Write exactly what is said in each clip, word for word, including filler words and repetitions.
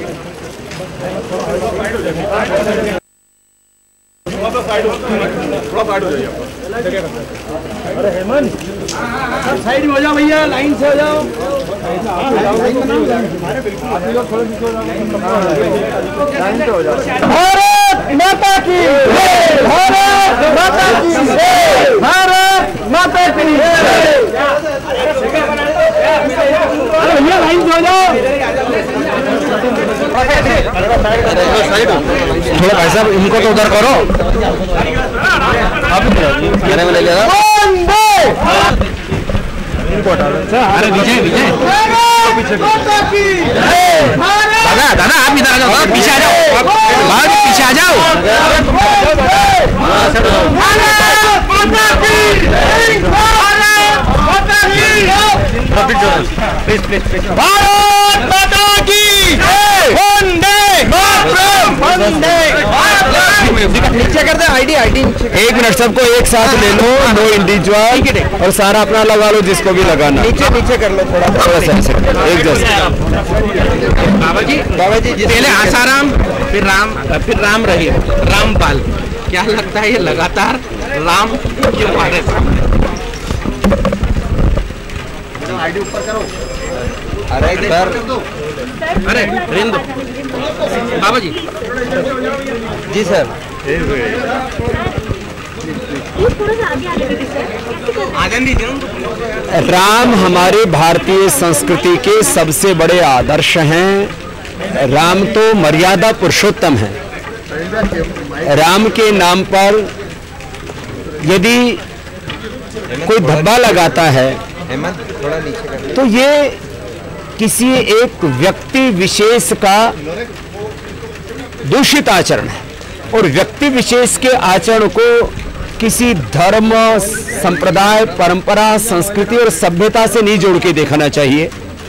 अरे हेमंत साइड में हो जाओ भैया, लाइन से हो जाओ। भारत माता की, भारत माता की, भारत माता की। भैया लाइन से हो जाओ। थोड़ा भाई साहब इनको तो उधर करो। आप मेरे में ले लेगा। अरे विजय विजय दादा दादा आप इधर आ जाओ, पीछे आ जाओ, बाहर पीछे आ जाओ। भारत माता की वंदे मातरम, वंदे नीचे कर दे। आईडी आईडी एक मिनट, सबको एक साथ ले लो, नो इंडिविजुअल, और सारा अपना लगा लो जिसको भी लगाना। नीचे नीचे कर लो थोड़ा थोड़ा सा एक जैसे। बाबा जी बाबा जी पहले आसाराम, फिर राम, फिर राम रहीम, रामपाल। क्या लगता है ये लगातार राम क्यों आ रहे सामने? आईडी ऊपर करो। अरे सर, अरे रेंदो बाबा जी। जी सर। राम हमारे भारतीय संस्कृति के सबसे बड़े आदर्श हैं। राम तो मर्यादा पुरुषोत्तम है। राम के नाम पर यदि कोई धब्बा लगाता है तो ये किसी एक व्यक्ति विशेष का दूषित आचरण है, और व्यक्ति विशेष के आचरण को किसी धर्म, संप्रदाय, परंपरा, संस्कृति और सभ्यता से नहीं जोड़ के देखना चाहिए,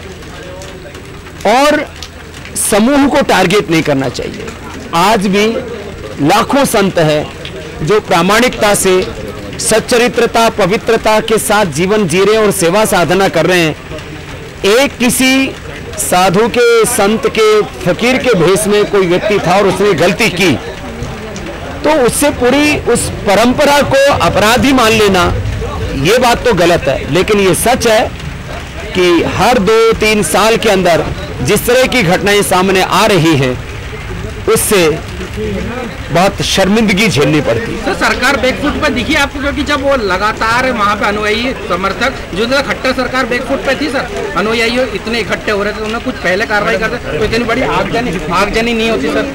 और समूह को टारगेट नहीं करना चाहिए। आज भी लाखों संत हैं जो प्रामाणिकता से, सच्चरित्रता, पवित्रता के साथ जीवन जी रहे हैं और सेवा साधना कर रहे हैं। एक किसी साधु के, संत के, फकीर के भेष में कोई व्यक्ति था और उसने गलती की तो उससे पूरी उस परंपरा को अपराधी मान लेना, ये बात तो गलत है। लेकिन ये सच है कि हर दो तीन साल के अंदर जिस तरह की घटनाएं सामने आ रही हैं उससे बहुत शर्मिंदगी झेलनी पड़ती है। तो सरकार बैकफुट पे दिखी आपको, क्योंकि जब वो लगातार वहाँ पे अनुयायी समर्थक जो खट्टर सरकार बैकफुट पे थी सर, अनुयायी इतने इकट्ठे हो रहे थे, उन्हें कुछ पहले कार्रवाई करते तो इतनी बड़ी आगजनी आगजनी नहीं होती सर।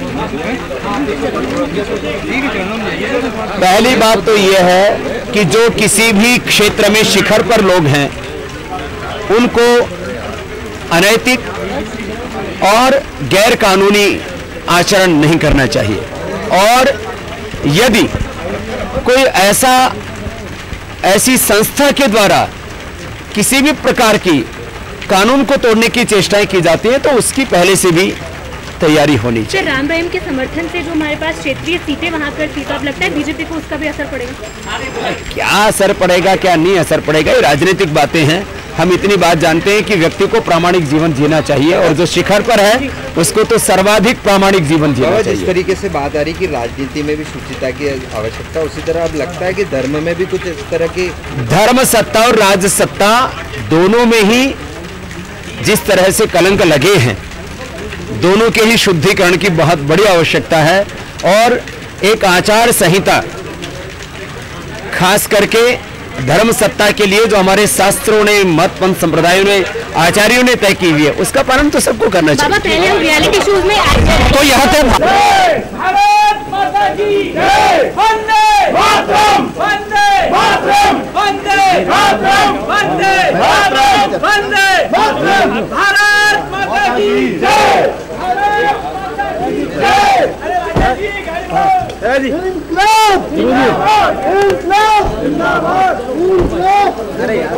पहली बात तो ये है कि जो किसी भी क्षेत्र में शिखर पर लोग हैं उनको अनैतिक और गैर कानूनी आचरण नहीं करना चाहिए, और यदि कोई ऐसा ऐसी संस्था के द्वारा किसी भी प्रकार की कानून को तोड़ने की चेष्टाएं की जाती हैं तो उसकी पहले से भी तैयारी होनी चाहिए। राम रहीम के समर्थन से जो हमारे पास क्षेत्रीय सीटें वहां पर थी, तो अब लगता है बीजेपी को उसका भी असर पड़ेगा? क्या असर पड़ेगा, क्या नहीं असर पड़ेगा, ये राजनीतिक बातें हैं। हम इतनी बात जानते हैं कि व्यक्ति को प्रामाणिक जीवन जीना चाहिए, और जो शिखर पर है उसको तो सर्वाधिक प्रामाणिक जीवन जीना चाहिए। जिस तरीके से बात आ रही कि राजनीति में भी शुचिता की आवश्यकता, उसी तरह अब लगता है कि धर्म में भी कुछ इस तरह की, धर्म सत्ता और राज सत्ता दोनों में ही जिस तरह से कलंक लगे हैं, दोनों के ही शुद्धिकरण की बहुत बड़ी आवश्यकता है। और एक आचार संहिता खास करके धर्म सत्ता के लिए जो हमारे शास्त्रों ने, मत पंथ संप्रदायों ने, आचार्यों ने तय की हुई है, उसका पालन तो सबको करना चाहिए। बाबा पहले हम रियलिटी शोज में तो यहाँ तो भारत माता की जय, वंदे मातरम, वंदे मातरम, वंदे मातरम, वंदे मातरम, वंदे मातरम, भारत माता की जय, भारत माता की जय। इंकलाब जिंदाबाद, इंकलाब जिंदाबाद, इंकलाब। अरे यार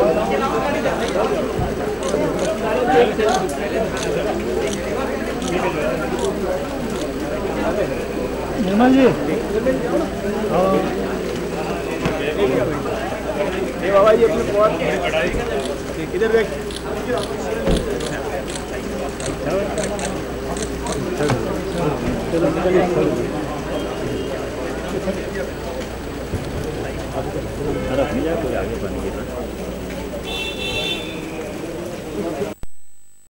निर्मल जी, ये बाबा जी अपनी बहुत किधर देख चलिए